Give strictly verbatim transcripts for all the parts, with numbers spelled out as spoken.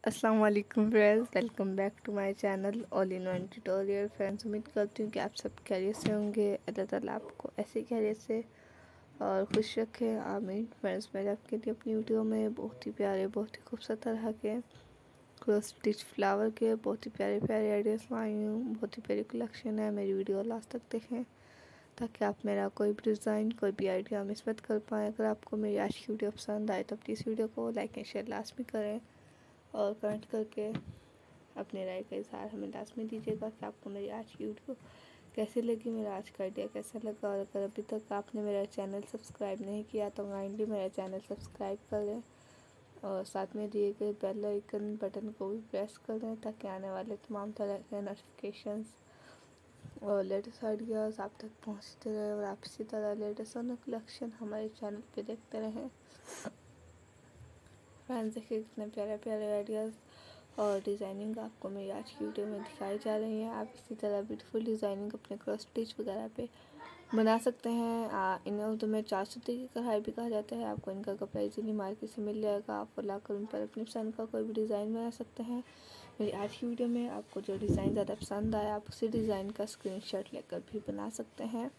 अस्सलाम वालेकुम friends, welcome back to my channel all in one tutorial. Friends, उम्मीद करती हूँ कि आप सब खैरियत से होंगे। अल्लाह ताला आपको ऐसे खैरियत से और खुश रखे, आमीन। फ्रेंड्स, मैं आपके लिए अपनी वीडियो में बहुत ही प्यारे बहुत ही खूबसूरत तरह के क्रॉस स्टिच फ्लावर के बहुत ही प्यारे प्यारे आइडियाज़ लाई हूँ। बहुत ही प्यारी कलेक्शन है। मेरी वीडियो लास्ट तक देखें ताकि आप मेरा कोई भी डिज़ाइन कोई भी आइडिया मिस मत कर पाएँ। अगर आपको मेरी आज की वीडियो पसंद आए तो प्लीज़ वीडियो को लाइक एंड शेयर लास्ट में करें और कमेंट करके अपने राय का इज़हार हमें लास्ट में दीजिएगा कि आपको मेरी आज की वीडियो कैसी लगी, मेरा आज का आइडिया कैसा लगा। और अगर अभी तक आपने मेरा चैनल सब्सक्राइब नहीं किया तो काइंडली मेरा चैनल सब्सक्राइब कर लें और साथ में दिए गए बेल आइकन बटन को भी प्रेस कर दें ताकि आने वाले तमाम तरह के नोटिफिकेशंस और लेटेस्ट आइडियाज़ आप तक पहुंचते रहे और आप इसी तरह लेटेस्ट और कलेक्शन हमारे चैनल पे देखते रहें। फ्रेंड्स, देखिए कितने प्यारे प्यारे आइडियाज़ और डिज़ाइनिंग आपको मेरी आज की वीडियो में दिखाई जा रही है। आप इसी तरह ब्यूटीफुल डिज़ाइनिंग अपने क्रॉस स्टिच वगैरह पे बना सकते हैं। आ, इन्हें उर्दू में चार सूती की कढ़ाई भी कहा जाता है। आपको इनका कपड़ा इजीली मार्केट से मिल जाएगा। आप लाकर उन पर अपनी पसंद का कोई भी डिज़ाइन बना सकते हैं। मेरी आज की वीडियो में आपको जो डिज़ाइन ज़्यादा पसंद आया आप उसी डिज़ाइन का स्क्रीनशॉट लेकर भी बना सकते हैं।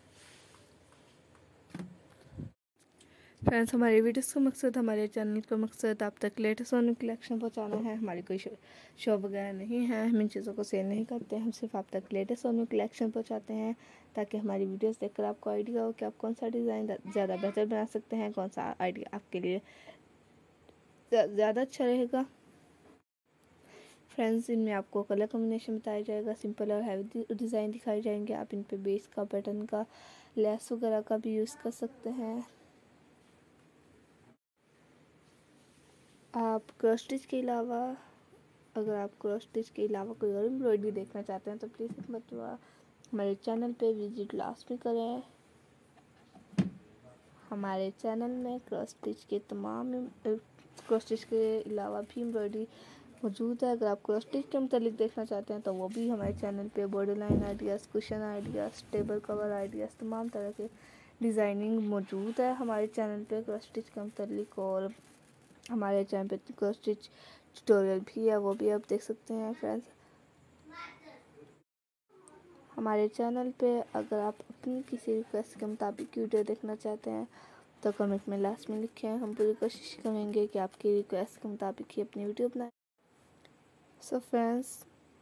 फ्रेंड्स, हमारे वीडियोस का मकसद हमारे चैनल का मकसद आप तक लेटेस्ट और कलेक्शन पहुंचाना है। हमारी कोई शॉप वगैरह नहीं है, हम इन चीज़ों को सेल नहीं करते। हम सिर्फ आप तक लेटेस्ट और कलेक्शन पहुंचाते हैं ताकि हमारी वीडियोस देखकर आपको आइडिया हो कि आप कौन सा डिज़ाइन ज़्यादा बेहतर बना सकते हैं, कौन सा आइडिया आपके लिए ज़्यादा अच्छा रहेगा। फ्रेंड्स, इनमें आपको कलर कॉम्बिनेशन बताया जाएगा, सिंपल और हैवी डिज़ाइन दिखाई जाएंगे। आप इन पे बेस का बटन का लेस वगैरह का भी यूज़ कर सकते हैं। आप क्रॉस स्टिच के अलावा अगर आप क्रॉस स्टिच के अलावा कोई और एम्ब्रॉयडरी देखना चाहते हैं तो प्लीज़ एक मरतबा हमारे चैनल पे विजिट लास्ट में करें। हमारे चैनल में क्रॉस स्टिच के तमाम क्रॉस स्टिच के अलावा भी एम्ब्रॉयडरी मौजूद है। अगर आप क्रॉस स्टिच के मतलब देखना चाहते हैं तो वो भी हमारे चैनल पे border line ideas, cushion ideas, table cover ideas, तमाम तरह के डिज़ाइनिंग मौजूद है हमारे चैनल पे क्रॉस स्टिच के मतलब। और हमारे चैनल पे क्रॉस स्टिच ट्यूटोरियल भी है, वो भी आप देख सकते हैं। फ्रेंड्स, हमारे चैनल पे अगर आप अपनी किसी रिक्वेस्ट के मुताबिक वीडियो देखना चाहते हैं तो कमेंट में लास्ट में लिखें। हम पूरी कोशिश करेंगे कि आपकी रिक्वेस्ट के मुताबिक ही अपनी वीडियो बनाएं। So friends,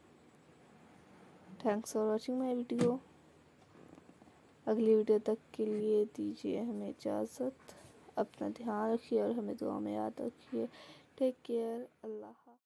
thanks for watching my video. अगली वीडियो तक के लिए दीजिए हमें इजाज़त। अपना ध्यान रखिए और हमें दुआ में याद रखिए। Take care. अल्लाह।